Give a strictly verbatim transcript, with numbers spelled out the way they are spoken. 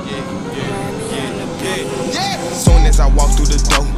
yeah, yeah, yeah, yeah. Soon as I walk through the door,